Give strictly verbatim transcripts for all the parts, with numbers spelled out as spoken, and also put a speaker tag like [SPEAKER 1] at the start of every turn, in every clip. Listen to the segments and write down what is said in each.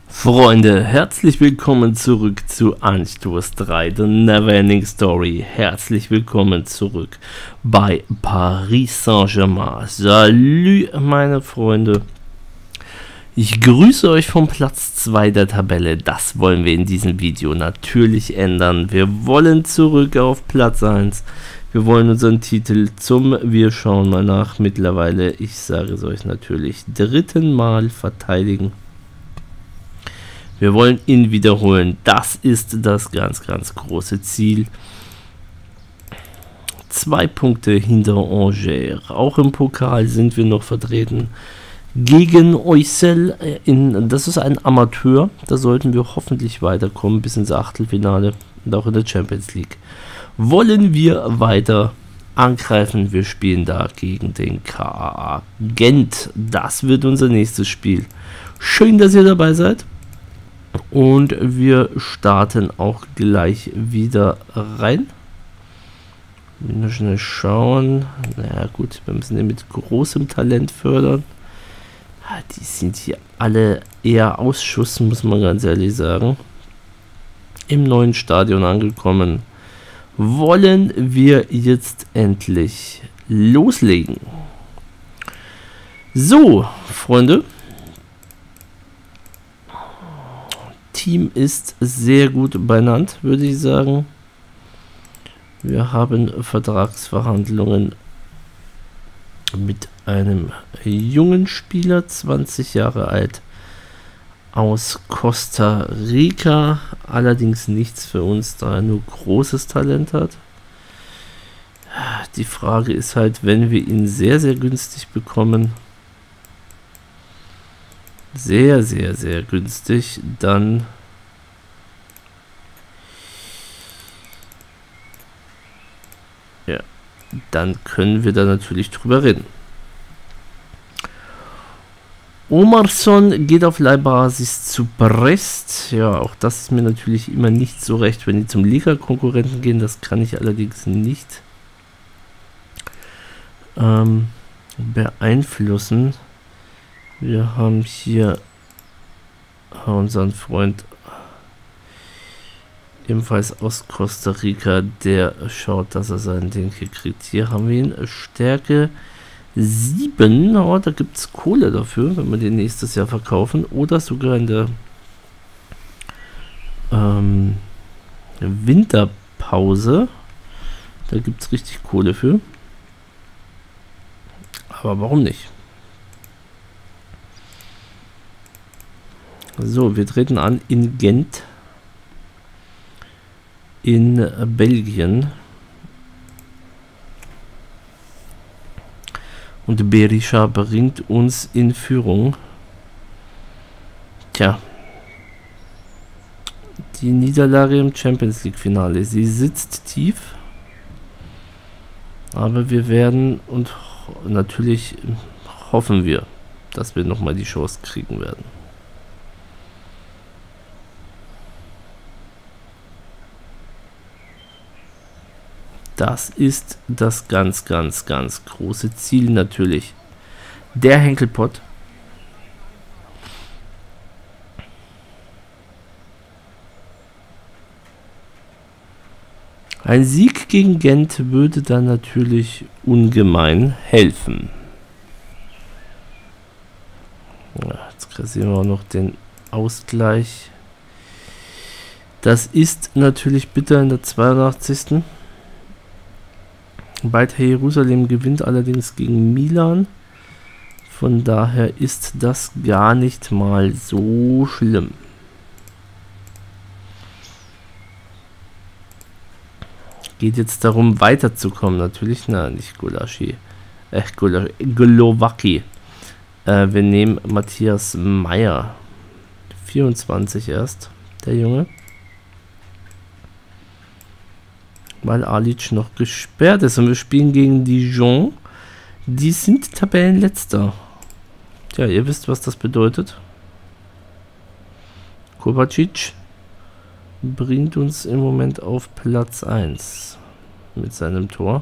[SPEAKER 1] Freunde, herzlich willkommen zurück zu Anstoß drei, The Neverending Story. Herzlich willkommen zurück bei Paris Saint-Germain. Salut meine Freunde. Ich grüße euch vom Platz zwei der Tabelle. Das wollen wir in diesem Video natürlich ändern. Wir wollen zurück auf Platz eins. Wir wollen unseren Titel zum, wir schauen mal nach, mittlerweile, ich sage es euch natürlich, dritten Mal verteidigen. Wir wollen ihn wiederholen. Das ist das ganz, ganz große Ziel. Zwei Punkte hinter Angers. Auch im Pokal sind wir noch vertreten. Gegen Oisel. In, das ist ein Amateur. Da sollten wir hoffentlich weiterkommen bis ins Achtelfinale und auch in der Champions League. Wollen wir weiter angreifen? Wir spielen da gegen den K A A Gent. Das wird unser nächstes Spiel. Schön, dass ihr dabei seid. Und wir starten auch gleich wieder rein. Nur schnell schauen. Naja gut, wir müssen den mit großem Talent fördern. Die sind hier alle eher Ausschuss, muss man ganz ehrlich sagen. Im neuen Stadion angekommen. Wollen wir jetzt endlich loslegen. So, Freunde. Team ist sehr gut benannt, würde ich sagen. Wir haben Vertragsverhandlungen mit einem jungen Spieler, zwanzig Jahre alt, aus Costa Rica. Allerdings nichts für uns, da er nur großes Talent hat. Die Frage ist halt, wenn wir ihn sehr, sehr günstig bekommen, sehr, sehr, sehr günstig, dann ja, dann können wir da natürlich drüber reden. Omarsson geht auf Leihbasis zu Brest. Ja, auch das ist mir natürlich immer nicht so recht, wenn die zum Liga-Konkurrenten gehen. Das kann ich allerdings nicht ähm, beeinflussen. Wir haben hier unseren Freund ebenfalls aus Costa Rica, der schaut, dass er sein Ding hier kriegt. Hier haben wir ihn, Stärke sieben, oh, da gibt es Kohle dafür, wenn wir den nächstes Jahr verkaufen oder sogar in der ähm, Winterpause. Da gibt es richtig Kohle für. Aber warum nicht? So, wir treten an in Gent, in Belgien. Und Berisha bringt uns in Führung. Tja. Die Niederlage im Champions League Finale. Sie sitzt tief. Aber wir werden und natürlich hoffen wir, dass wir nochmal die Chance kriegen werden. Das ist das ganz, ganz, ganz große Ziel natürlich. Der Henkelpott. Ein Sieg gegen Gent würde dann natürlich ungemein helfen. Ja, jetzt kassieren wir auch noch den Ausgleich. Das ist natürlich bitter in der zweiundachtzigsten Beitar Jerusalem gewinnt allerdings gegen Milan. Von daher ist das gar nicht mal so schlimm. Geht jetzt darum, weiterzukommen. Natürlich, na, nicht Gulaschi. Äh, Glowacki. Äh, wir nehmen Matthias Meyer. vierundzwanzig erst, der Junge. Weil Alic noch gesperrt ist und wir spielen gegen Dijon. Die sind Tabellenletzter. Tja, ihr wisst, was das bedeutet. Kovacic bringt uns im Moment auf Platz eins mit seinem Tor.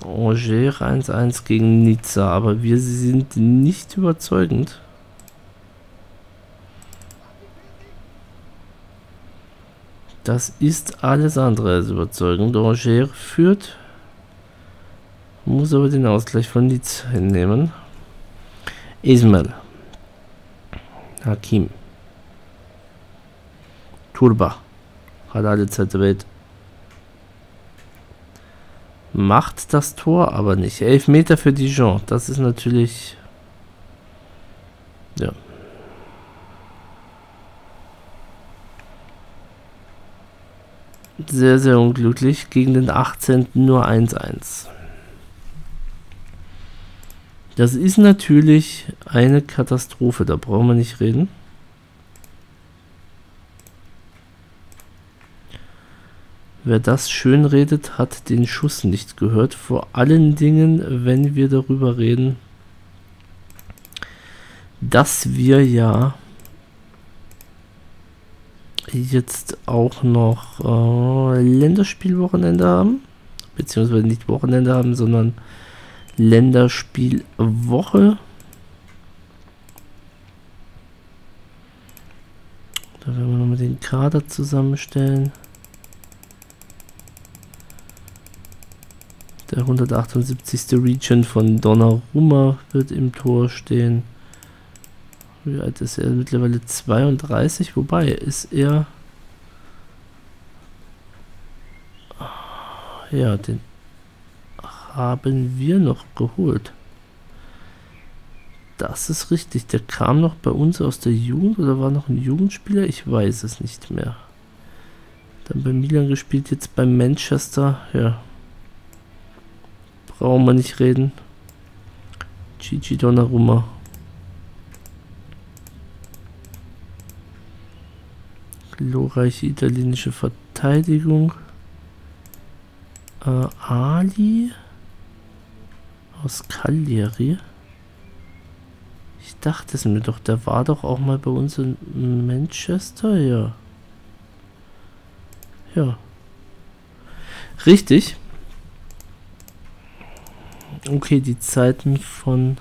[SPEAKER 1] Angers eins eins gegen Nizza, aber wir sind nicht überzeugend. Das ist alles andere als überzeugend. Angers führt, muss aber den Ausgleich von Nizza hinnehmen. Ismail, Hakim, Turba, hat alle Zeit der Welt. Macht das Tor aber nicht. elf Meter für Dijon. Das ist natürlich... Ja. Sehr, sehr unglücklich. Gegen den achtzehnten nur eins eins. Das ist natürlich eine Katastrophe. Da brauchen wir nicht reden. Wer das schön redet, hat den Schuss nicht gehört. Vor allen Dingen, wenn wir darüber reden, dass wir ja jetzt auch noch äh, Länderspielwochenende haben. Beziehungsweise nicht Wochenende haben, sondern Länderspielwoche. Da werden wir nochmal den Kader zusammenstellen. Der hundertachtundsiebzigste Region von Donnarumma wird im Tor stehen. Wie alt ist er? Mittlerweile zweiunddreißig. Wobei, ist er... Ja, den haben wir noch geholt. Das ist richtig. Der kam noch bei uns aus der Jugend oder war noch ein Jugendspieler? Ich weiß es nicht mehr. Dann bei Milan gespielt, jetzt bei Manchester. Ja. Brauchen wir nicht reden. Gigi Donnarumma. Glorreiche italienische Verteidigung. Äh, Ali aus Cagliari. Ich dachte es mir doch, der war doch auch mal bei uns in Manchester, ja. Ja. Richtig. Okay, die Zeiten von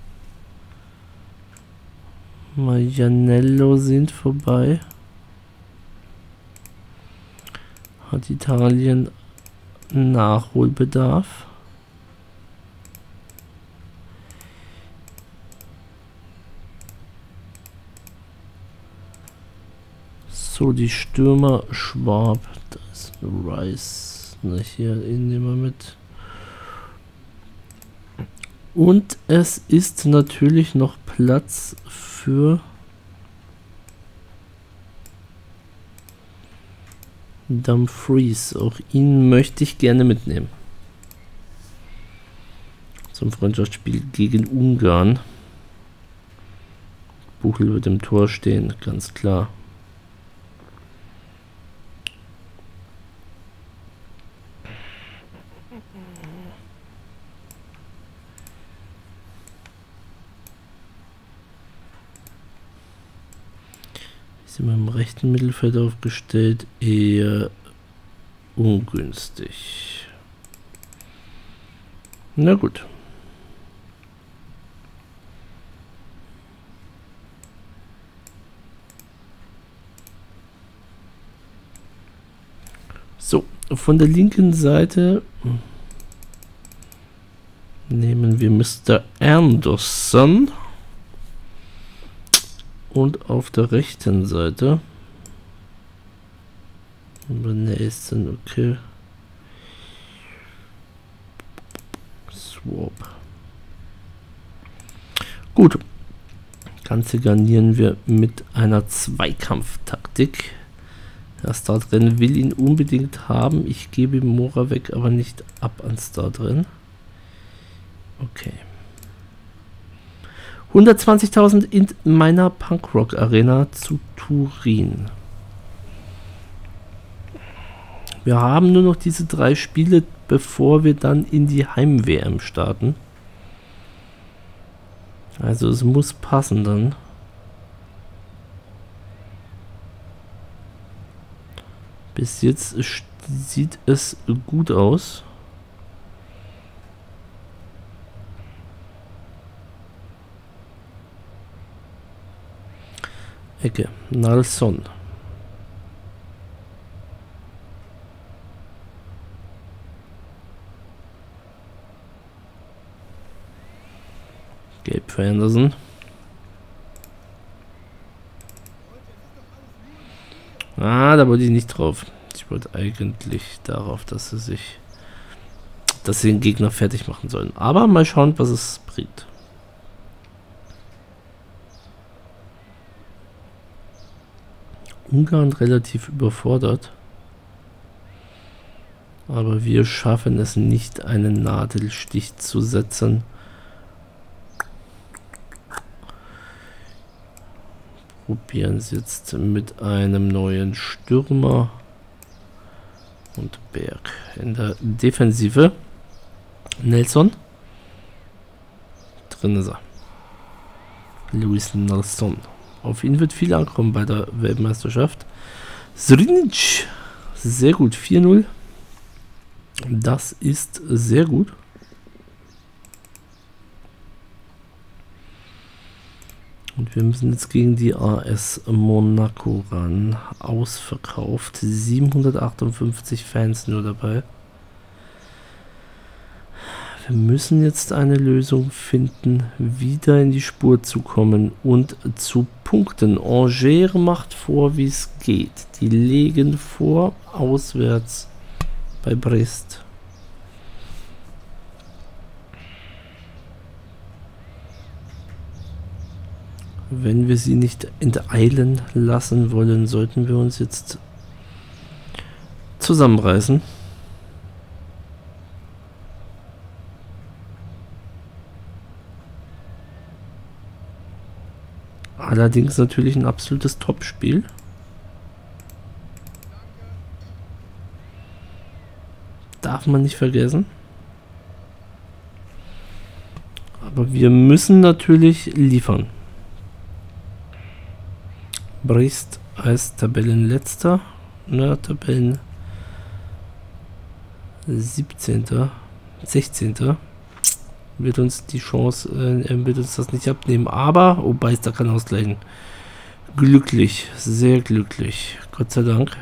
[SPEAKER 1] Marianello sind vorbei. Hat Italien Nachholbedarf? So, die Stürmer Schwab, das ist Rice, ne, hier nehmen wir mit. Und es ist natürlich noch Platz für Dumfries. Auch ihn möchte ich gerne mitnehmen. Zum Freundschaftsspiel gegen Ungarn. Buchel wird im Tor stehen, ganz klar. Sind wir im rechten Mittelfeld aufgestellt? Eher ungünstig. Na gut. So, von der linken Seite nehmen wir Mister Anderson. Und auf der rechten Seite nächsten, okay. Swap. Gut. Ganze garnieren wir mit einer Zweikampftaktik. Der Startrennen will ihn unbedingt haben. Ich gebe ihm Moravec aber nicht ab an Startrennen. Okay. hundertzwanzigtausend in meiner Punkrock Arena zu Turin. Wir haben nur noch diese drei Spiele, bevor wir dann in die Heim-W M starten. Also es muss passen dann. Bis jetzt sieht es gut aus. Ecke. Nalson. Gelb für Anderson. Ah, da wollte ich nicht drauf. Ich wollte eigentlich darauf, dass sie sich, dass sie den Gegner fertig machen sollen. Aber mal schauen, was es bringt. Ungarn relativ überfordert. Aber wir schaffen es nicht, einen Nadelstich zu setzen. Probieren es jetzt mit einem neuen Stürmer. Und Berg in der Defensive. Nelson. Drin ist er. Luis Nelson. Auf ihn wird viel ankommen bei der Weltmeisterschaft. Zrinic. Sehr gut. vier null. Das ist sehr gut. Und wir müssen jetzt gegen die A S Monaco ran. Ausverkauft. siebenhundertachtundfünfzig Fans nur dabei. Wir müssen jetzt eine Lösung finden, wieder in die Spur zu kommen und zu punkten. Angers macht vor, wie es geht. Die legen vor, auswärts bei Brest. Wenn wir sie nicht enteilen lassen wollen, sollten wir uns jetzt zusammenreißen. Allerdings natürlich ein absolutes Topspiel. Darf man nicht vergessen. Aber wir müssen natürlich liefern. Brest als Tabellenletzter. Na, Tabellen siebzehnter sechzehnter wird uns die Chance, äh, er wird uns das nicht abnehmen. Aber, oh, Beister kann ausgleichen. Glücklich, sehr glücklich. Gott sei Dank.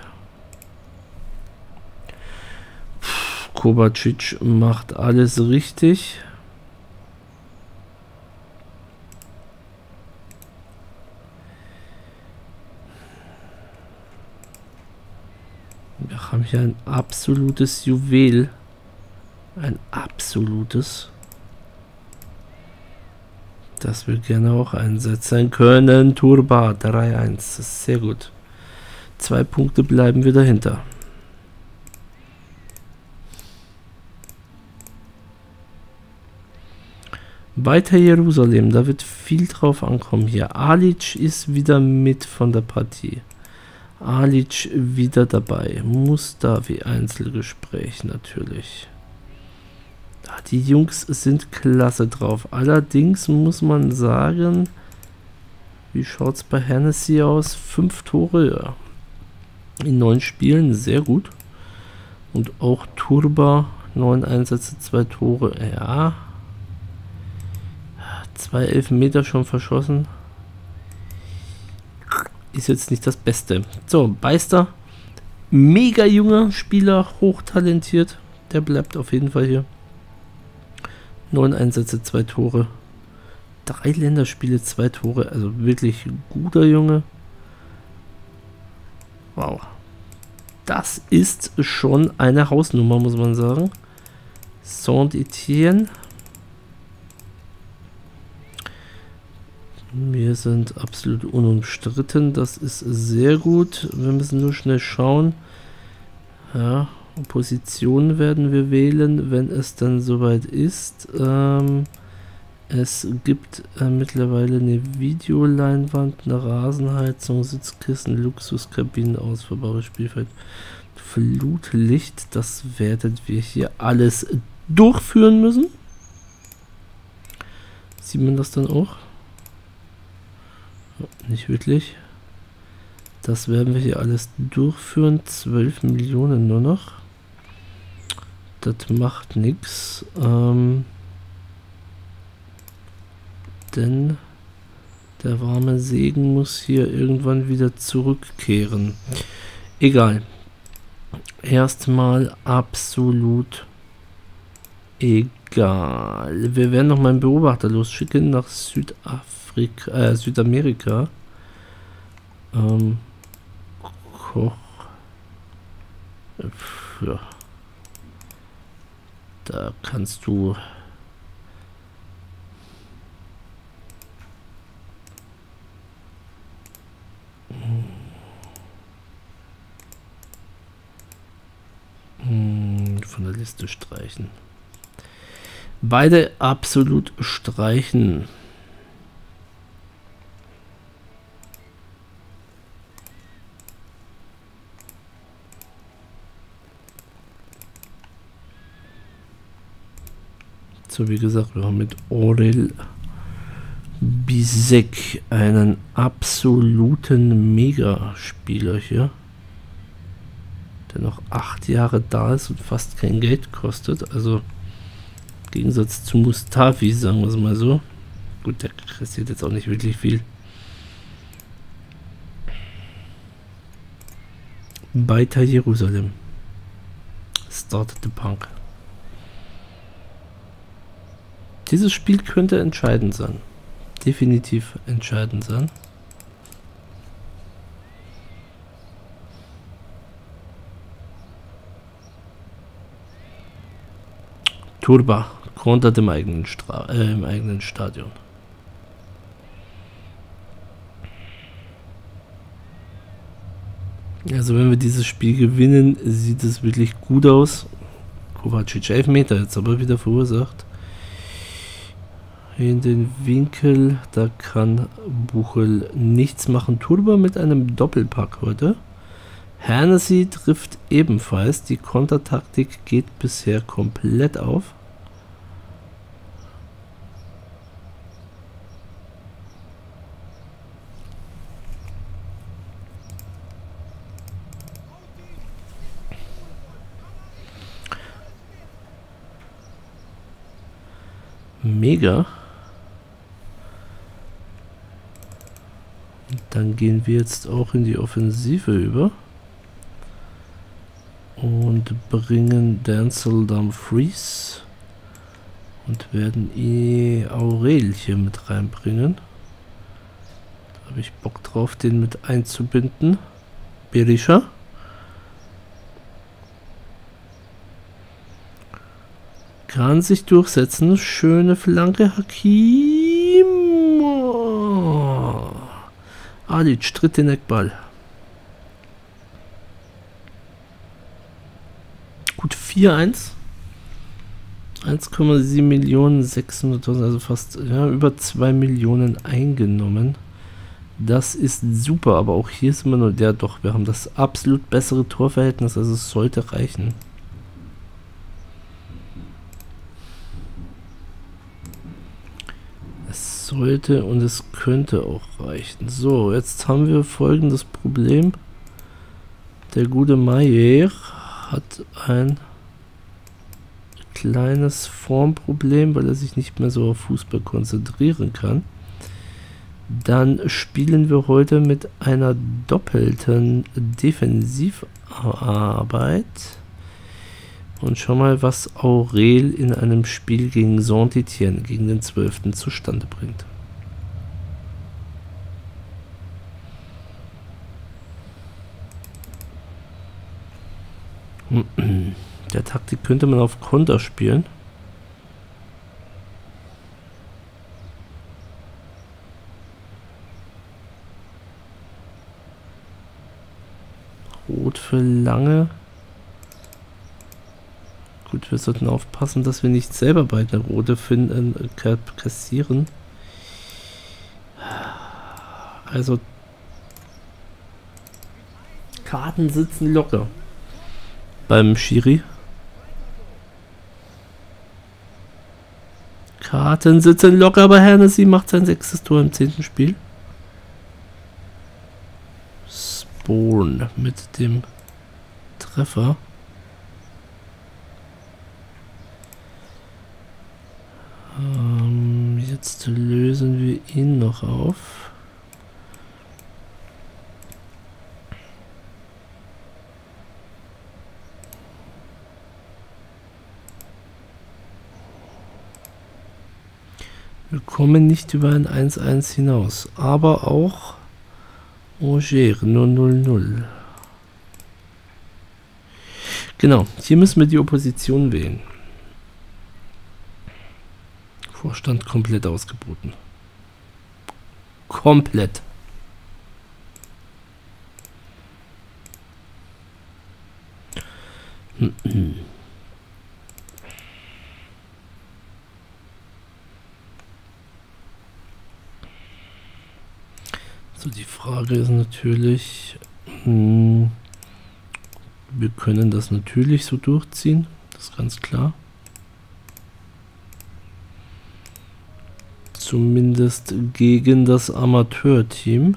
[SPEAKER 1] Pff, Kovacic macht alles richtig. Wir haben hier ein absolutes Juwel. Ein absolutes. Das wir gerne auch einsetzen können. Turba drei eins. Das ist sehr gut. Zwei Punkte bleiben wir dahinter. Weiter Jerusalem. Da wird viel drauf ankommen hier. Alic ist wieder mit von der Partie. Alic wieder dabei. Mustafi Einzelgespräch natürlich. Die Jungs sind klasse drauf. Allerdings muss man sagen, wie schaut es bei Hennessy aus? Fünf Tore in neun Spielen, sehr gut. Und auch Turba, neun Einsätze, zwei Tore. Ja. Zwei Elfmeter schon verschossen. Ist jetzt nicht das Beste. So, Beister. Mega junger Spieler, hochtalentiert. Der bleibt auf jeden Fall hier. Neun Einsätze, zwei Tore. Drei Länderspiele, zwei Tore. Also wirklich guter Junge. Wow. Das ist schon eine Hausnummer, muss man sagen. Saint-Étienne. Wir sind absolut unumstritten. Das ist sehr gut. Wir müssen nur schnell schauen. Ja. Position werden wir wählen, wenn es dann soweit ist. Ähm, es gibt äh, mittlerweile eine Videoleinwand, eine Rasenheizung, Sitzkissen, Luxuskabinen, ausfahrbares Spielfeld, Flutlicht. Das werden wir hier alles durchführen müssen. Sieht man das dann auch? Nicht wirklich. Das werden wir hier alles durchführen. zwölf Millionen nur noch. Das macht nichts. Ähm, denn Der warme Segen muss hier irgendwann wieder zurückkehren. Egal. Erstmal absolut egal. Wir werden noch mal einen Beobachter losschicken nach Südafrika, äh, Südamerika. Ähm, Koch. Ja. Da kannst du von der Liste streichen. Beide absolut streichen. So, wie gesagt, wir haben mit Aurel Bisek einen absoluten Megaspieler hier, der noch acht Jahre da ist und fast kein Geld kostet. Also im Gegensatz zu Mustafi, sagen wir es mal so. Gut, der kassiert jetzt auch nicht wirklich viel. Beitar Jerusalem. Started the Punk. Dieses Spiel könnte entscheidend sein. Definitiv entscheidend sein. Turba kontert im eigenen, Stra äh, im eigenen Stadion. Also wenn wir dieses Spiel gewinnen, sieht es wirklich gut aus. Kovacic Elfmeter jetzt aber wieder verursacht. In den Winkel, da kann Buchel nichts machen. Turba mit einem Doppelpack heute. Hennessy trifft ebenfalls. Die Kontertaktik geht bisher komplett auf. Mega. Dann gehen wir jetzt auch in die Offensive über und bringen Denzel Dumfries und werden eh Aurel hier mit reinbringen. Da habe ich Bock drauf, den mit einzubinden. Berisha. Kann sich durchsetzen. Schöne Flanke. Hakim. Oh. Alic tritt den Eckball. Gut, vier eins. eins Komma sieben Millionen, sechshunderttausend, also fast ja, über zwei Millionen eingenommen. Das ist super, aber auch hier ist immer nur der, doch, wir haben das absolut bessere Torverhältnis, also es sollte reichen. Sollte und es könnte auch reichen. So, jetzt haben wir folgendes Problem. Der gute Maier hat ein kleines Formproblem, weil er sich nicht mehr so auf Fußball konzentrieren kann. Dann spielen wir heute mit einer doppelten Defensivarbeit. Und schau mal, was Aurel in einem Spiel gegen Saint-Étienne, gegen den zwölften zustande bringt. Der Taktik könnte man auf Konter spielen. Rot für lange. Gut, wir sollten aufpassen, dass wir nicht selber beide Rote finden, äh, kassieren. Also Karten sitzen locker beim Schiri. Karten sitzen locker, aber Hennessy macht sein sechstes Tor im zehnten Spiel. Spawn mit dem Treffer. Ähm, jetzt lösen wir ihn noch auf. Wir kommen nicht über ein eins eins hinaus. Aber auch Angers null null null. Genau, hier müssen wir die Opposition wählen. Vorstand komplett ausgeboten. Komplett. So, die Frage ist natürlich, hm, wir können das natürlich so durchziehen, das ist ganz klar. Zumindest gegen das Amateurteam.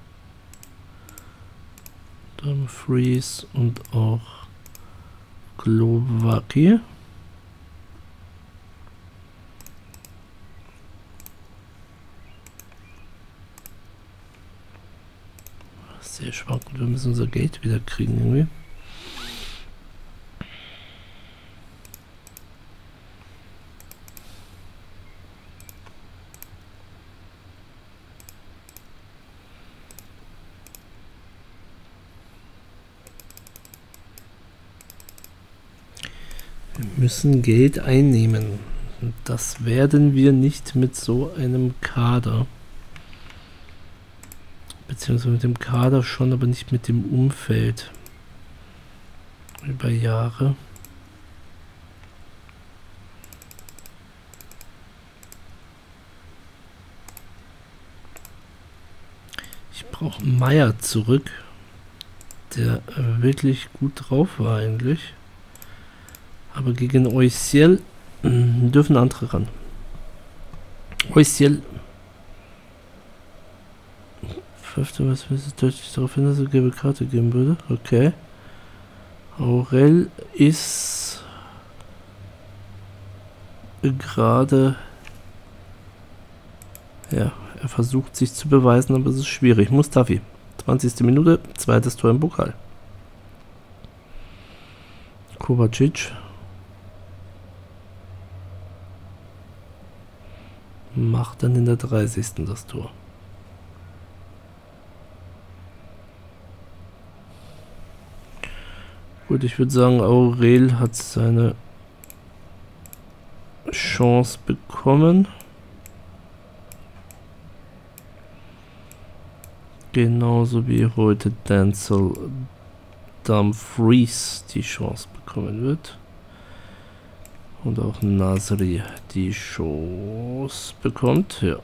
[SPEAKER 1] Dumfries und auch Glowacki. Sehr schwach. Wir müssen unser Gate wieder kriegen irgendwie. Wir müssen Geld einnehmen. Und das werden wir nicht mit so einem Kader. Beziehungsweise mit dem Kader schon, aber nicht mit dem Umfeld. Über Jahre. Ich brauche Meier zurück, der wirklich gut drauf war eigentlich. Aber gegen Oisiel dürfen andere ran. Oisiel. Fünfte, was wir deutlich darauf hin, dass er gelbe Karte geben würde. Okay. Aurel ist gerade. Ja, er versucht sich zu beweisen, aber es ist schwierig. Mustafi. zwanzigste Minute, zweites Tor im Pokal. Kovacic. Macht dann in der dreißigsten das Tor. Gut, ich würde sagen, Aurel hat seine Chance bekommen. Genauso wie heute Denzel Dumfries die Chance bekommen wird. Und auch Nasri die Chance bekommt, ja.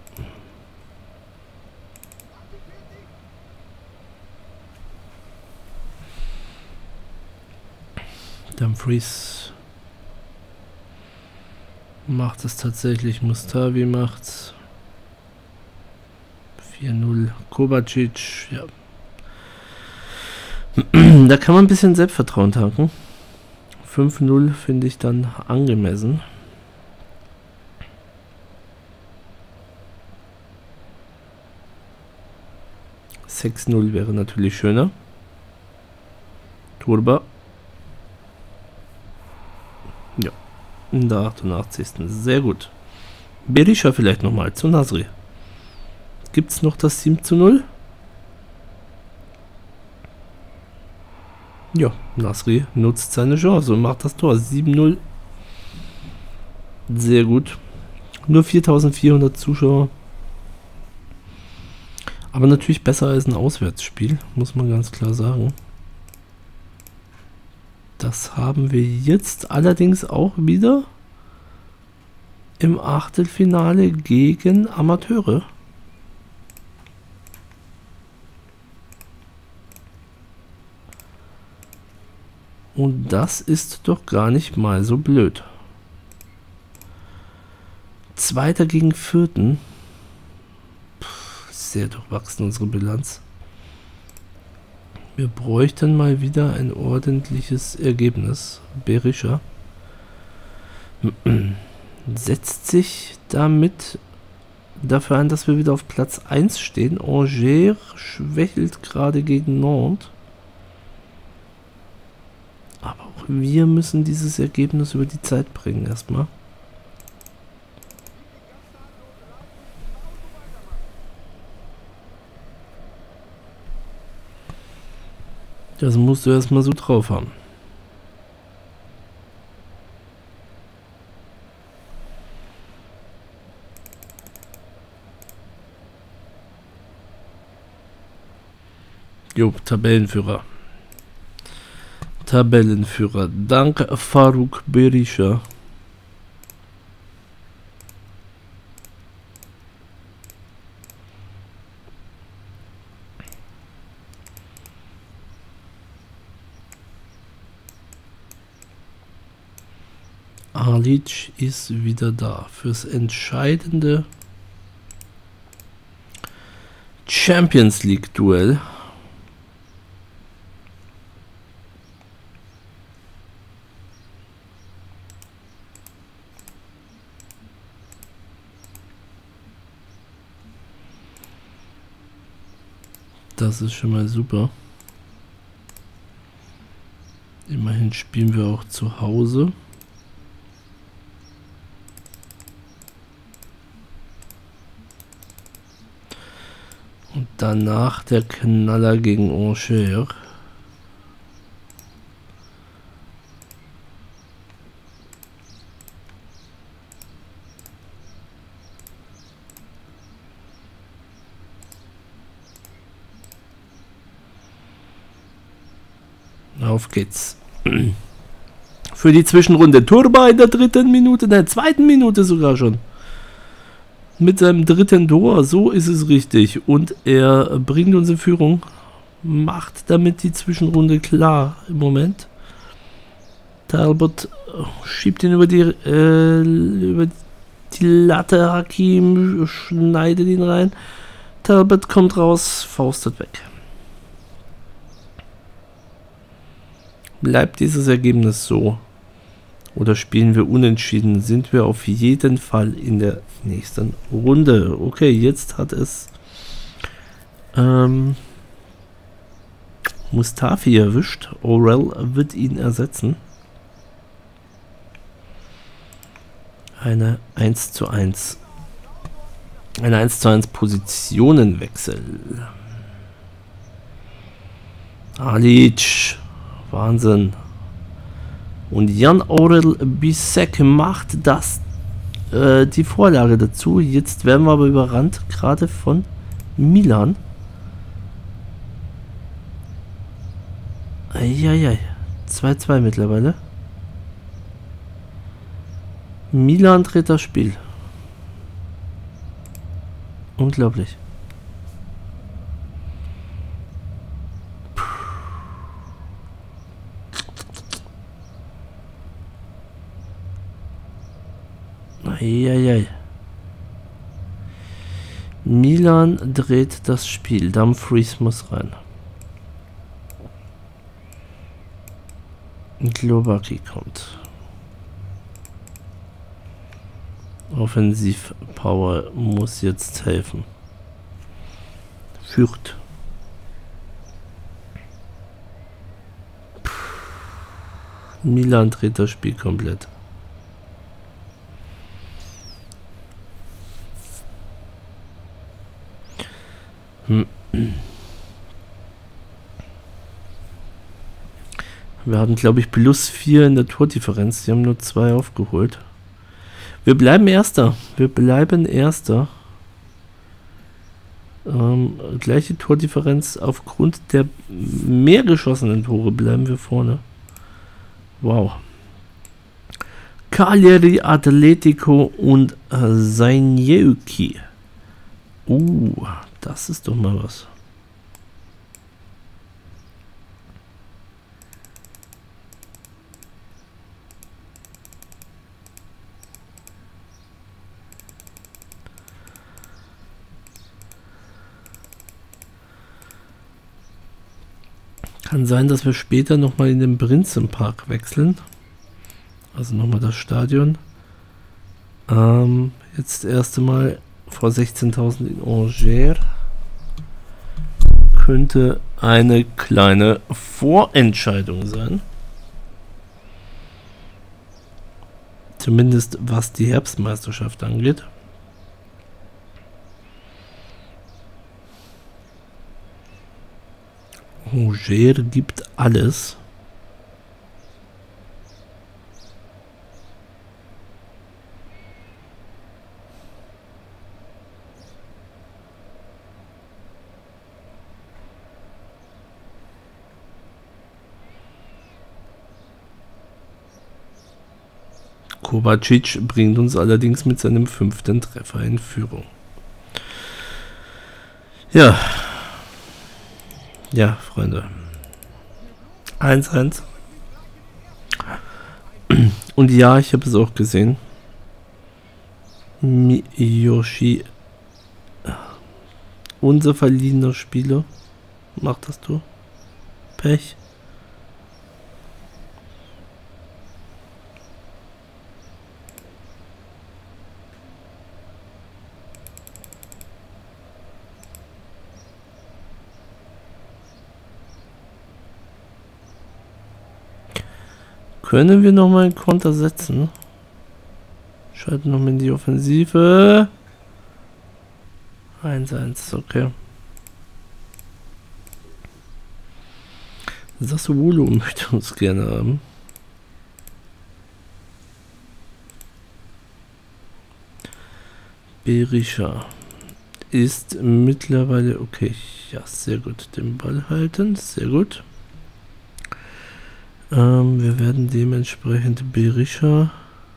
[SPEAKER 1] Dumfries macht es tatsächlich, Mustafi macht's. vier null, Kovacic, ja. Da kann man ein bisschen Selbstvertrauen tanken. fünf null finde ich dann angemessen. sechs null wäre natürlich schöner. Turba. Ja, in der achtundachtzigsten Sehr gut. Berisha vielleicht nochmal zu Nasri. Gibt es noch das sieben zu null? Ja, Nasri nutzt seine Chance und macht das Tor. sieben null. Sehr gut. Nur viertausendvierhundert Zuschauer. Aber natürlich besser als ein Auswärtsspiel, muss man ganz klar sagen. Das haben wir jetzt allerdings auch wieder im Achtelfinale gegen Amateure. Und das ist doch gar nicht mal so blöd. Zweiter gegen Vierten. Puh, sehr durchwachsen unsere Bilanz. Wir bräuchten mal wieder ein ordentliches Ergebnis. Berisha setzt sich damit dafür ein, dass wir wieder auf Platz eins stehen. Angers schwächelt gerade gegen Nantes. Aber auch wir müssen dieses Ergebnis über die Zeit bringen erstmal. Das musst du erstmal so drauf haben. Jo, Tabellenführer. Tabellenführer. Dank Faruk Berisha. Alic ist wieder da fürs entscheidende Champions League Duell. Das ist schon mal super. Immerhin spielen wir auch zu Hause. Und danach der Knaller gegen Angers. Auf geht's. Für die Zwischenrunde. Turba in der dritten Minute, in der zweiten Minute sogar schon. Mit seinem dritten Tor, so ist es richtig. Und er bringt uns in Führung. Macht damit die Zwischenrunde klar im Moment. Talbot schiebt ihn über die, äh, über die Latte. Hakim schneidet ihn rein. Talbot kommt raus, faustet weg. Bleibt dieses Ergebnis so? Oder spielen wir unentschieden? Sind wir auf jeden Fall in der nächsten Runde. Okay, jetzt hat es ähm, Mustafi erwischt. Orel wird ihn ersetzen. Eine eins zu eins. Ein eins zu eins Positionenwechsel. Alic. Wahnsinn. Und Jan Orel Bisek macht das äh, die Vorlage dazu. Jetzt werden wir aber überrannt, gerade von Milan. Eieiei. zwei zwei mittlerweile. Milan dreht das Spiel. Unglaublich. Eieiei. Milan dreht das Spiel. Dumfries muss rein. Globaki kommt. Offensivpower muss jetzt helfen. Führt. Milan dreht das Spiel komplett. Wir haben, glaube ich, plus vier in der Tordifferenz. Die haben nur zwei aufgeholt. Wir bleiben Erster. Wir bleiben Erster. Ähm, gleiche Tordifferenz. Aufgrund der mehr geschossenen Tore bleiben wir vorne. Wow. Cagliari, Atletico und äh, Seinjeuki. Uh, das ist doch mal was. Kann sein, dass wir später nochmal in den Prinzenpark wechseln. Also nochmal das Stadion. Ähm, jetzt das erste Mal vor sechzehntausend in Angers. Könnte eine kleine Vorentscheidung sein. Zumindest was die Herbstmeisterschaft angeht. Roger gibt alles. Kovacic bringt uns allerdings mit seinem fünften Treffer in Führung. Ja. Ja, Freunde. eins eins. Und ja, ich habe es auch gesehen. Miyoshi. Unser verliehener Spieler. Macht das du? Pech. Können wir noch mal einen Konter setzen? Schalten noch mal in die Offensive. eins eins, okay. Sassuolo möchte uns gerne haben. Berisha ist mittlerweile okay. Ja, sehr gut. Den Ball halten, sehr gut. Ähm, wir werden dementsprechend Berisha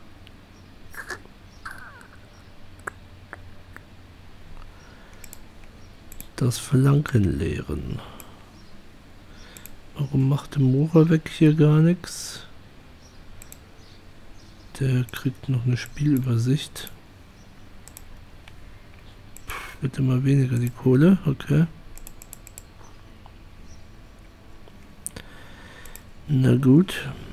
[SPEAKER 1] das Flanken lehren. Warum macht der Moravec hier gar nichts? Der kriegt noch eine Spielübersicht. Puh, wird immer weniger die Kohle, okay. Na gut.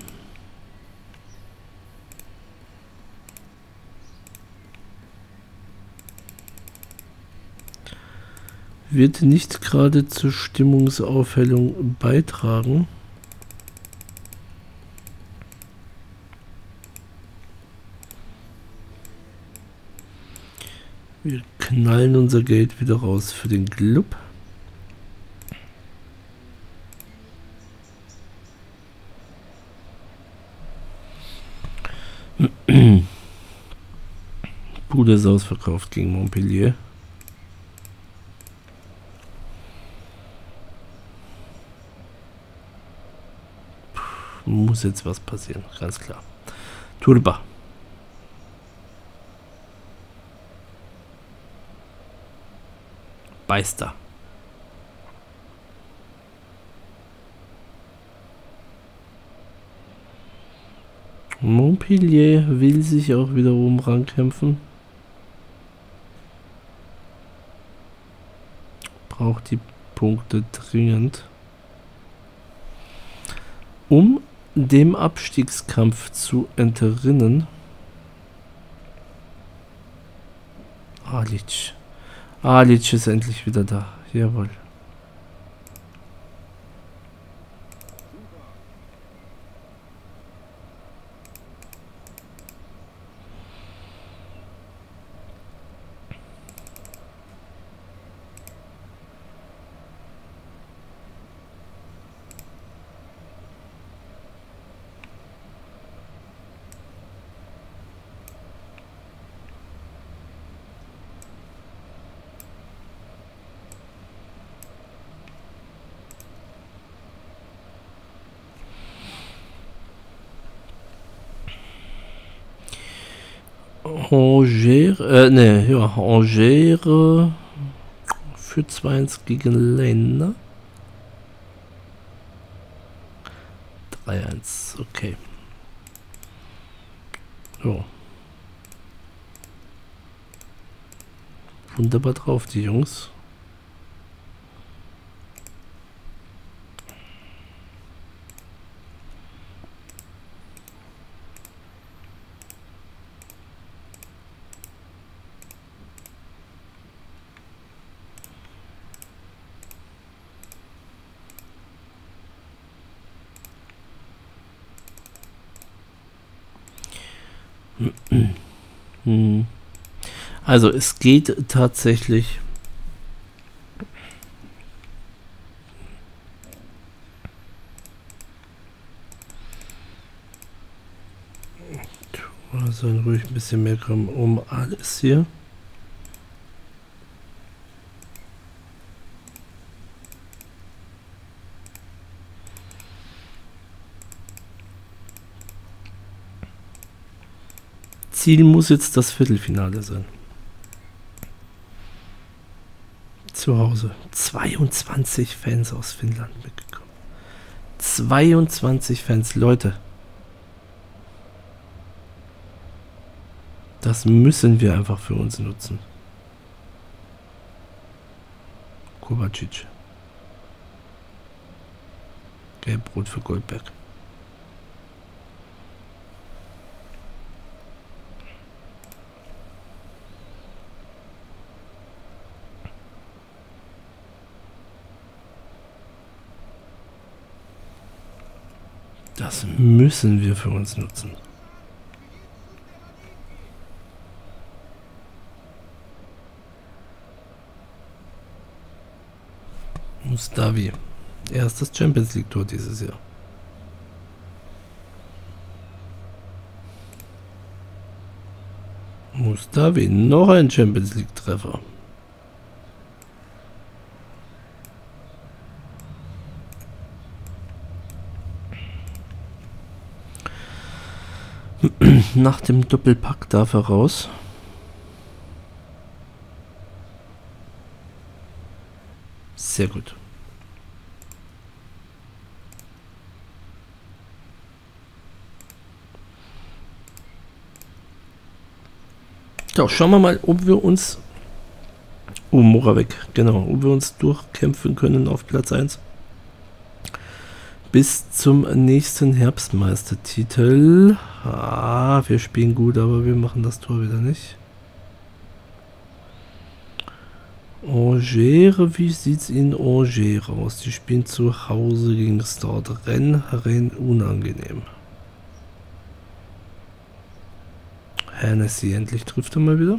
[SPEAKER 1] Wird nicht gerade zur Stimmungsaufhellung beitragen. Wir knallen unser Geld wieder raus für den Club. Bude ist ausverkauft gegen Montpellier. Puh, muss jetzt was passieren, ganz klar. Turba. Beister. Montpellier will sich auch wieder oben rankämpfen. Braucht die Punkte dringend, um dem Abstiegskampf zu entrinnen. Alic. Alic ist endlich wieder da. Jawohl. Angers, äh, ne, ja, Angers äh, für zwei eins gegen Lenne. drei eins, okay. So. Wunderbar drauf, die Jungs. Also es geht tatsächlich sollen ruhig ein bisschen mehr kommen um alles hier. Ziel muss jetzt das Viertelfinale sein. Zu Hause. zweiundzwanzig Fans aus Finnland mitgekommen. zweiundzwanzig Fans, Leute. Das müssen wir einfach für uns nutzen. Kovacic. Gelbrot für Goldberg. Das müssen wir für uns nutzen. Mustavi. Erstes Champions League Tor dieses Jahr. Mustavi. Noch ein Champions League Treffer. Nach dem Doppelpack darf er raus. Sehr gut. So, schauen wir mal, ob wir uns... Oh, Moravec, genau. Ob wir uns durchkämpfen können auf Platz eins. Bis zum nächsten Herbstmeistertitel. Ah, wir spielen gut, aber wir machen das Tor wieder nicht. Angers, wie sieht es in Angers aus? Die spielen zu Hause gegen Stade Rennes. Rennes unangenehm. Hennessy, endlich trifft er mal wieder.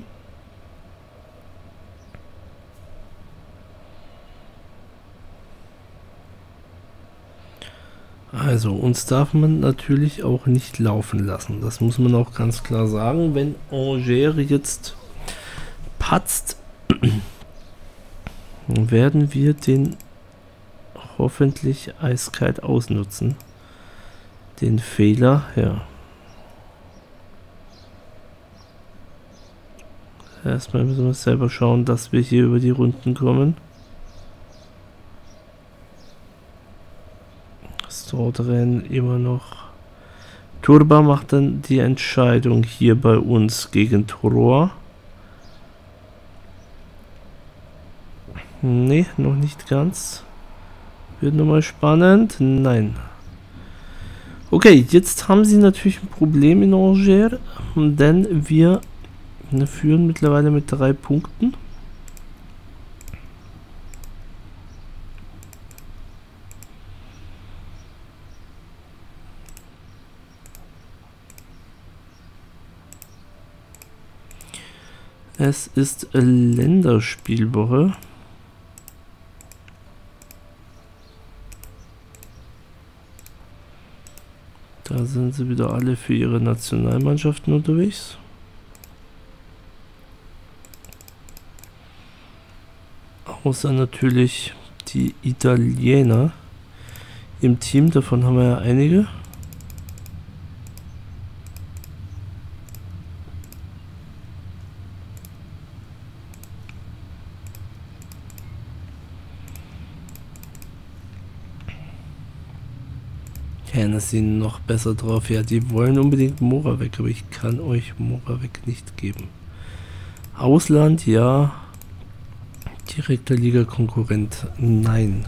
[SPEAKER 1] Also, uns darf man natürlich auch nicht laufen lassen. Das muss man auch ganz klar sagen. Wenn Angers jetzt patzt, werden wir den hoffentlich eiskalt ausnutzen. Den Fehler, ja. Erstmal müssen wir selber schauen, dass wir hier über die Runden kommen. Stordren immer noch. Turba macht dann die Entscheidung hier bei uns gegen Troyes. Nee, noch nicht ganz. Wird nochmal spannend. Nein. Okay, jetzt haben sie natürlich ein Problem in Angers, denn wir führen mittlerweile mit drei Punkten. Es ist Länderspielwoche. Da sind sie wieder alle für ihre Nationalmannschaften unterwegs. Außer natürlich die Italiener im Team, davon haben wir ja einige. Hennessy noch besser drauf. Ja, die wollen unbedingt Moravec, aber ich kann euch Moravec nicht geben. Ausland, ja. Direkter Liga-Konkurrent, nein.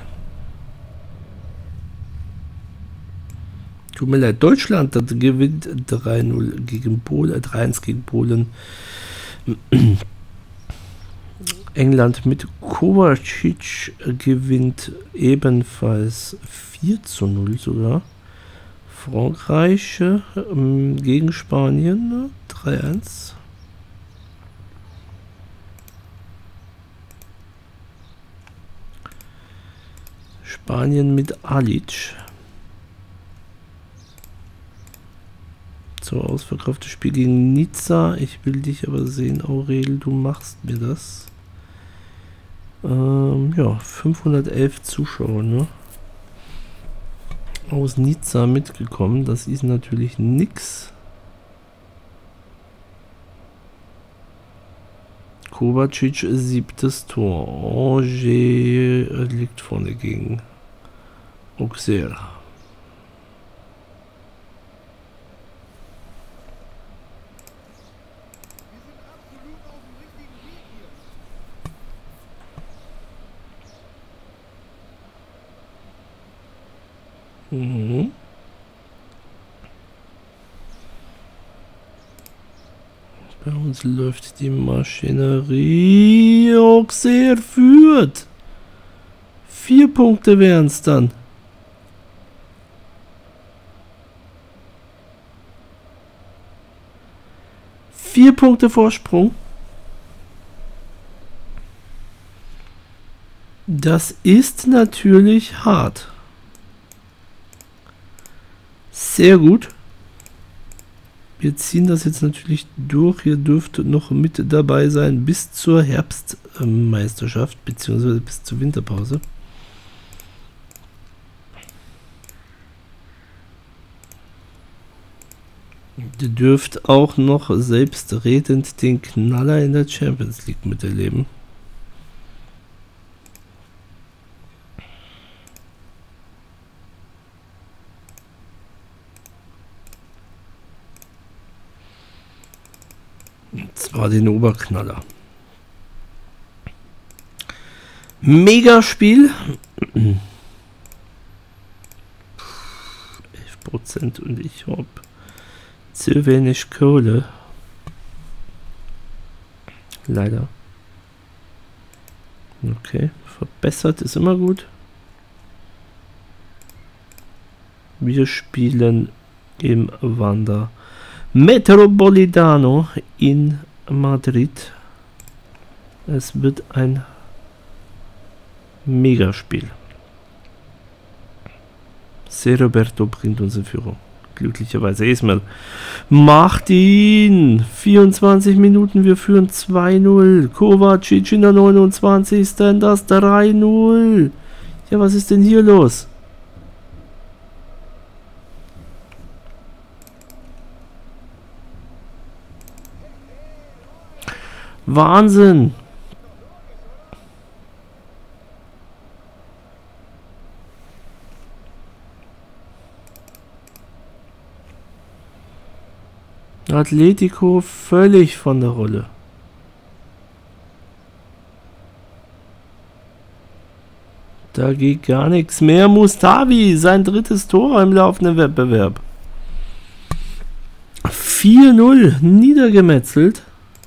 [SPEAKER 1] Tut mir leid, Deutschland das gewinnt drei null gegen Polen, drei eins gegen Polen. England mit Kovacic gewinnt ebenfalls vier zu null sogar. Frankreich äh, gegen Spanien drei eins. Spanien mit Alic. So, So, ausverkauftes Spiel gegen Nizza. Ich will dich aber sehen, Aurel, du machst mir das. Ähm, ja, fünfhundertelf Zuschauer, ne? Aus Nizza mitgekommen. Das ist natürlich nix. Kovacic, siebtes Tor. Angers liegt vorne gegen Auxerre. Mhm. Bei uns läuft die Maschinerie. Auxerre führt. Vier Punkte wären es dann. Vier Punkte Vorsprung. Das ist natürlich hart. Sehr gut. Wir ziehen das jetzt natürlich durch. Ihr dürft noch mit dabei sein bis zur Herbstmeisterschaft, beziehungsweise bis zur Winterpause. Ihr dürft auch noch selbstredend den Knaller in der Champions League miterleben. Und zwar den Oberknaller. Megaspiel. elf Prozent und ich habe zu wenig Kohle. Leider. Okay, verbessert ist immer gut. Wir spielen im Wanda Metropolitano in Madrid. Es wird ein Megaspiel. Se Roberto bringt uns in Führung. Glücklicherweise Esmel macht ihn. vierundzwanzig Minuten, wir führen zwei null. Kovacic in der neunundzwanzigsten das drei null. Ja, was ist denn hier los? Wahnsinn! Atletico völlig von der Rolle. Da geht gar nichts mehr. Mustavi, sein drittes Tor im laufenden Wettbewerb. vier null niedergemetzelt.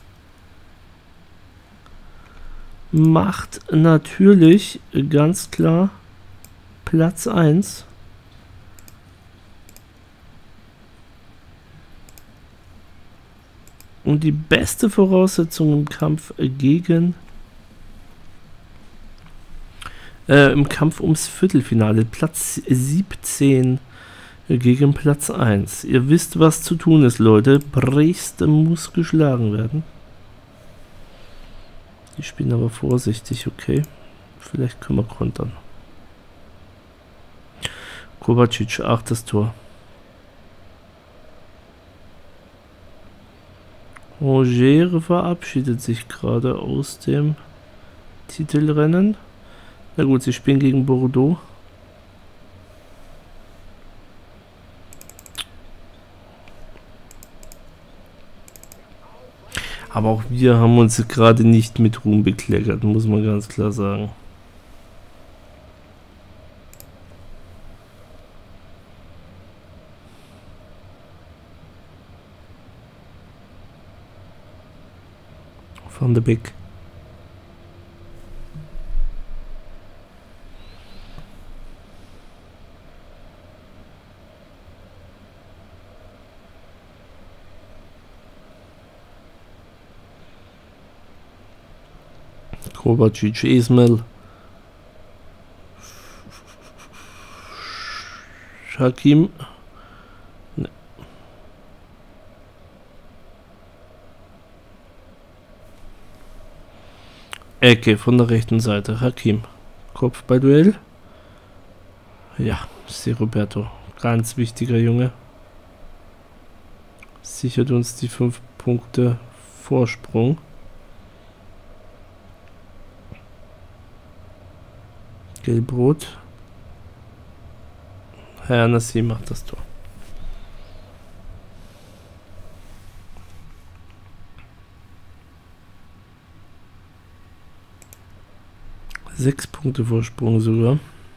[SPEAKER 1] Macht natürlich ganz klar Platz eins. Und die beste Voraussetzung im Kampf gegen äh, im Kampf ums Viertelfinale, Platz siebzehn gegen Platz eins. Ihr wisst, was zu tun ist, Leute. Brest muss geschlagen werden. Die spielen aber vorsichtig, okay. Vielleicht können wir kontern. Kovacic, achtes Tor. Angers verabschiedet sich gerade aus dem Titelrennen. Na gut, sie spielen gegen Bordeaux. Aber auch wir haben uns gerade nicht mit Ruhm bekleckert, muss man ganz klar sagen. Van de Beek. Kovacic, Esmel. Hakim. Ne. Ecke von der rechten Seite. Hakim. Kopfballduell. Ja, ist Roberto. Ganz wichtiger Junge. Sichert uns die fünf Punkte Vorsprung. Gelbrot. Herr Nassi macht das Tor. Sechs Punkte Vorsprung sogar.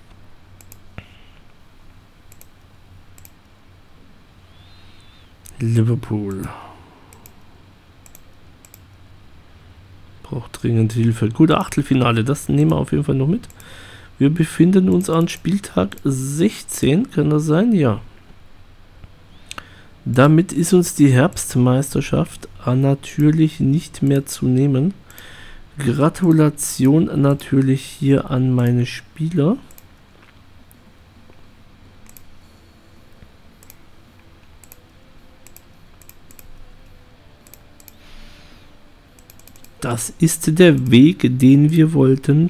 [SPEAKER 1] Liverpool braucht dringend Hilfe. Gute Achtelfinale, das nehmen wir auf jeden Fall noch mit. Wir befinden uns an Spieltag sechzehn, kann das sein? Ja. Damit ist uns die Herbstmeisterschaft natürlich nicht mehr zu nehmen. Gratulation natürlich hier an meine Spieler. Das ist der Weg, den wir wollten,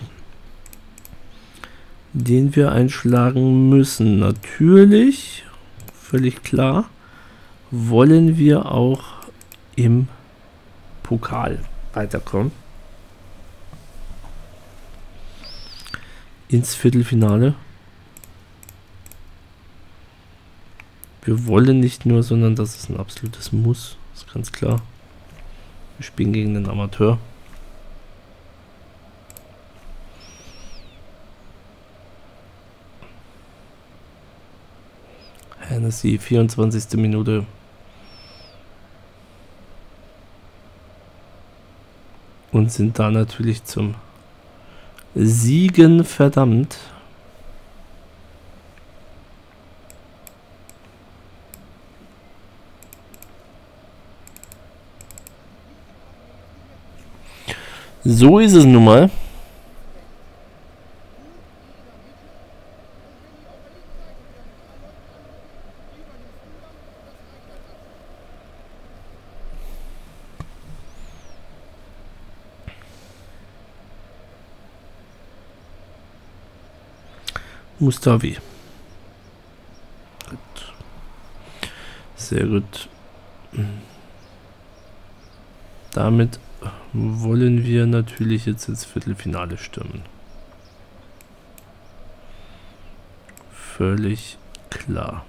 [SPEAKER 1] den wir einschlagen müssen. Natürlich, völlig klar, wollen wir auch im Pokal weiterkommen. Ins Viertelfinale. Wir wollen nicht nur, sondern das ist ein absolutes Muss. Das ist ganz klar. Wir spielen gegen den Amateur. Hennessy, vierundzwanzigste Minute. Und sind da natürlich zum Siegen verdammt. So ist es nun mal. Mustafi. Gut. Sehr gut. Damit wollen wir natürlich jetzt ins Viertelfinale stürmen. Völlig klar.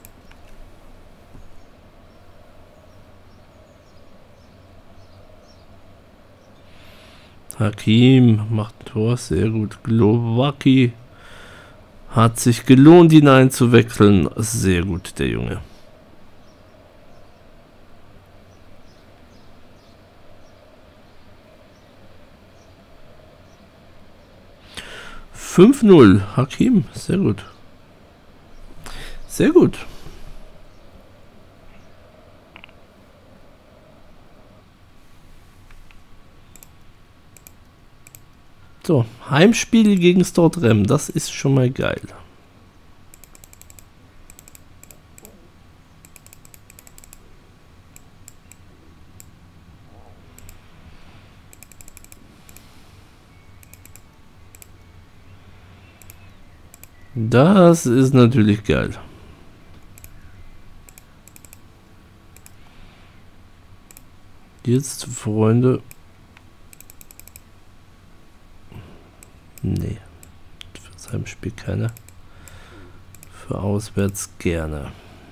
[SPEAKER 1] Hakim macht ein Tor, sehr gut. Glowacki hat sich gelohnt, ihn einzuwechseln. Sehr gut, der Junge. fünf null, Hakim, sehr gut. Sehr gut. So, Heimspiel gegen Stortrem, das ist schon mal geil. Das ist natürlich geil. Jetzt, Freunde. Nee. Für sein Spiel keine. Für auswärts gerne.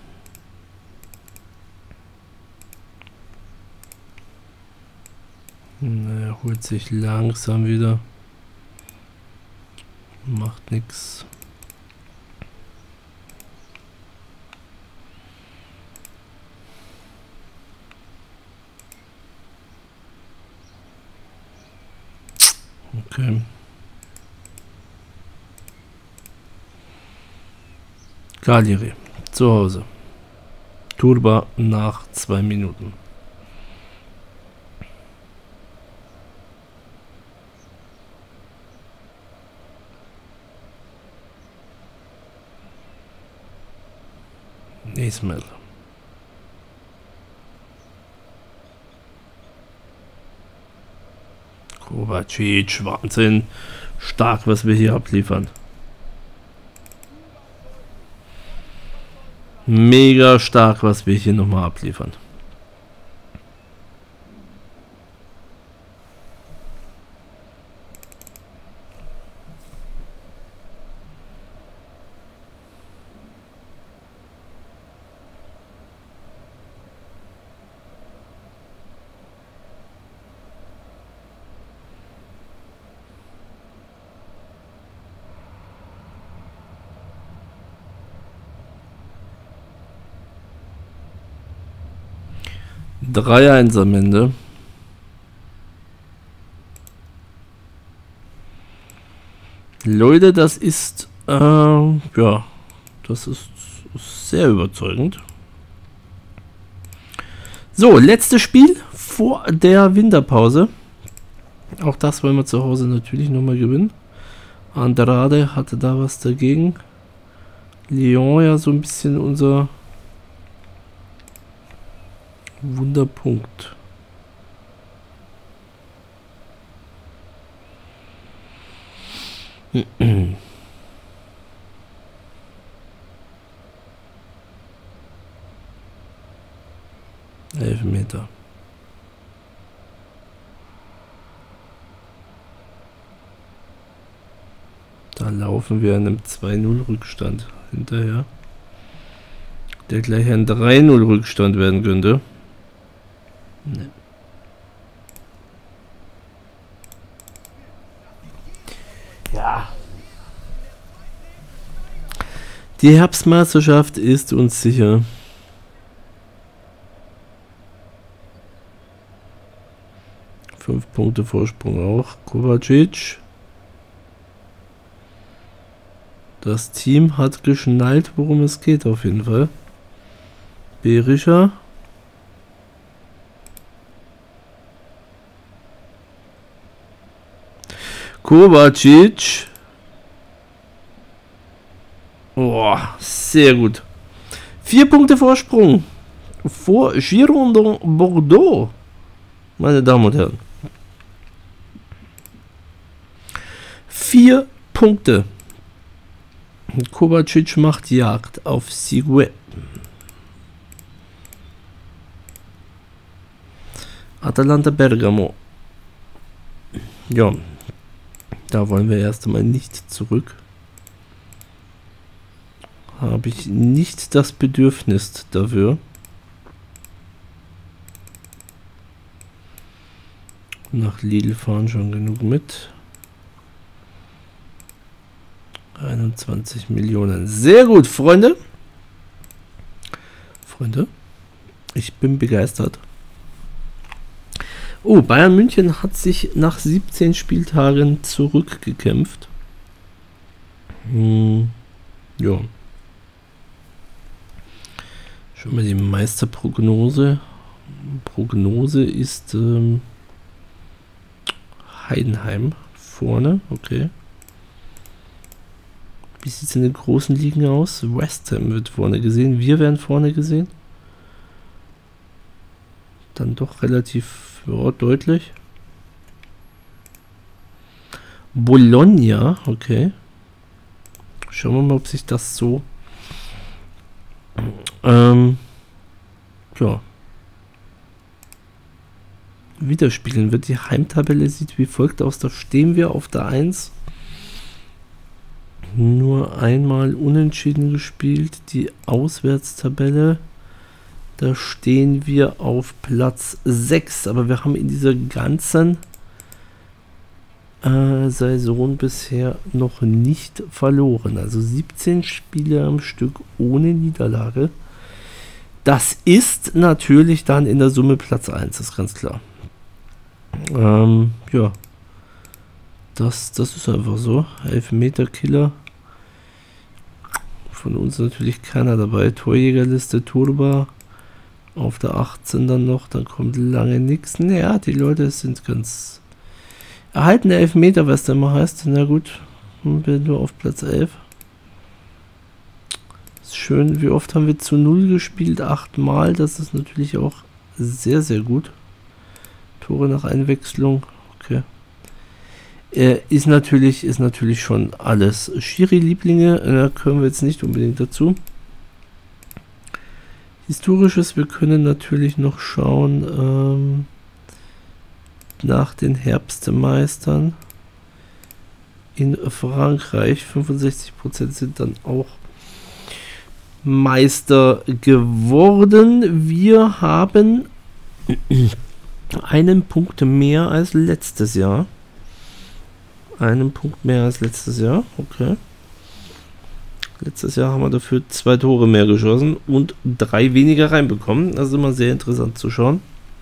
[SPEAKER 1] Er holt sich langsam wieder. Macht nichts. Okay. Cagliari zu Hause. Turba nach zwei Minuten. Ismail. Kovacic, Wahnsinn. Stark, was wir hier abliefern. Mega stark, was wir hier nochmal abliefern. drei eins am Ende. Leute, das ist, äh, ja, das ist sehr überzeugend. So, letztes Spiel vor der Winterpause. Auch das wollen wir zu Hause natürlich nochmal gewinnen. Andrade hatte da was dagegen. Lyon ja so ein bisschen unser Wunderpunkt. Elf Meter. Da laufen wir einem zwei null Rückstand hinterher, der gleich ein drei null Rückstand werden könnte. Nee. Ja. Die Herbstmeisterschaft ist uns sicher. Fünf Punkte Vorsprung auch. Kovacic. Das Team hat geschnallt, worum es geht auf jeden Fall. Berischer. Kovacic. Oh, sehr gut. Vier Punkte Vorsprung vor Girondin Bordeaux, meine Damen und Herren. Vier Punkte. Kovacic macht Jagd auf Sigue. Atalanta Bergamo. Ja, da wollen wir erst einmal nicht zurück. Habe ich nicht das Bedürfnis dafür. Nach Lille fahren schon genug mit. einundzwanzig Millionen. Sehr gut, Freunde. Freunde, ich bin begeistert. Oh, Bayern München hat sich nach siebzehn Spieltagen zurückgekämpft. Hm, ja. Schon mal die Meisterprognose. Prognose ist ähm, Heidenheim vorne, okay. Wie sieht es in den großen Ligen aus? West Ham wird vorne gesehen. Wir werden vorne gesehen. Dann doch relativ ja, deutlich. Bologna, okay. Schauen wir mal, ob sich das so ähm, ja, widerspiegeln wird. Die Heimtabelle sieht wie folgt aus. Da stehen wir auf der eins. Nur einmal unentschieden gespielt. Die Auswärtstabelle, da stehen wir auf Platz sechs. Aber wir haben in dieser ganzen äh, Saison bisher noch nicht verloren. Also siebzehn Spiele am Stück ohne Niederlage. Das ist natürlich dann in der Summe Platz eins, ist ganz klar. Ähm, ja. Das, das ist einfach so. Elfmeter-Killer. Von uns natürlich keiner dabei. Torjägerliste Turba. Auf der achtzehn dann noch. Dann kommt lange nichts. Naja, die Leute sind ganz... Erhaltene Elfmeter, was der immer heißt. Na gut. Wir sind nur auf Platz elf. Ist schön. Wie oft haben wir zu null gespielt? Achtmal. Das ist natürlich auch sehr, sehr gut. Tore nach Einwechslung. Okay. Äh, ist natürlich, ist natürlich schon alles Schiri-Lieblinge, da können wir jetzt nicht unbedingt dazu. Historisches, wir können natürlich noch schauen ähm, nach den Herbstmeistern in Frankreich. fünfundsechzig Prozent sind dann auch Meister geworden. Wir haben einen Punkt mehr als letztes Jahr. Einen Punkt mehr als letztes Jahr, okay. Letztes Jahr haben wir dafür zwei Tore mehr geschossen und drei weniger reinbekommen. Das ist immer sehr interessant zu schauen.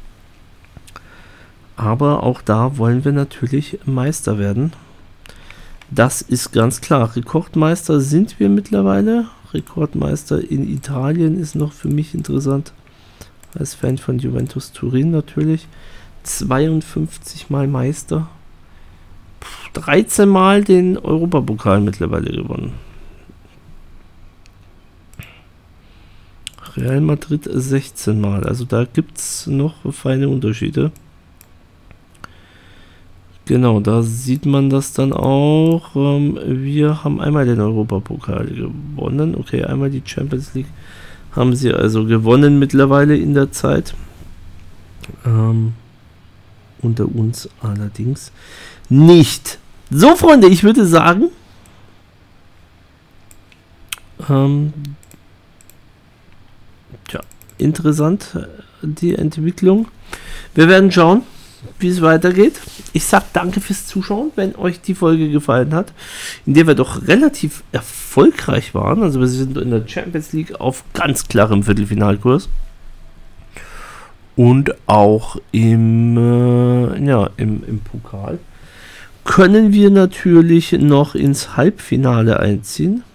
[SPEAKER 1] Aber auch da wollen wir natürlich Meister werden. Das ist ganz klar. Rekordmeister sind wir mittlerweile. Rekordmeister in Italien ist noch für mich interessant. Als Fan von Juventus Turin natürlich. zweiundfünfzig Mal Meister. dreizehn Mal den Europapokal mittlerweile gewonnen. Real Madrid sechzehn Mal. Also da gibt es noch feine Unterschiede. Genau, da sieht man das dann auch. Ähm, wir haben einmal den Europapokal gewonnen. Okay, einmal die Champions League haben sie also gewonnen mittlerweile in der Zeit. Ähm, unter uns allerdings nicht. So, Freunde, ich würde sagen, ähm, tja, interessant die Entwicklung. Wir werden schauen, wie es weitergeht. Ich sage danke fürs Zuschauen, wenn euch die Folge gefallen hat, in der wir doch relativ erfolgreich waren. Also wir sind in der Champions League auf ganz klarem Viertelfinalkurs. Und auch im, äh, ja, im, im Pokal können wir natürlich noch ins Halbfinale einziehen.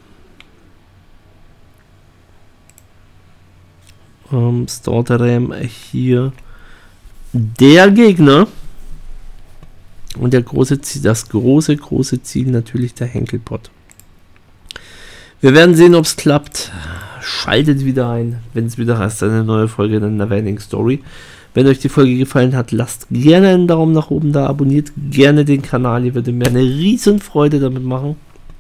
[SPEAKER 1] Ähm, Stotterham hier der Gegner. Und der große Ziel, das große, große Ziel natürlich der Henkelpott. Wir werden sehen, ob es klappt. Schaltet wieder ein, wenn es wieder heißt, eine neue Folge in der Neverending Story. Wenn euch die Folge gefallen hat, lasst gerne einen Daumen nach oben da, abonniert gerne den Kanal, ihr würdet mir eine riesen Freude damit machen.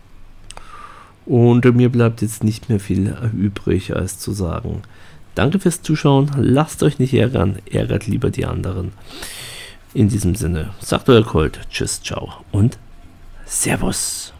[SPEAKER 1] Und mir bleibt jetzt nicht mehr viel übrig, als zu sagen, danke fürs Zuschauen, lasst euch nicht ärgern, ärgert lieber die anderen. In diesem Sinne, sagt euer Colt, tschüss, ciao und Servus.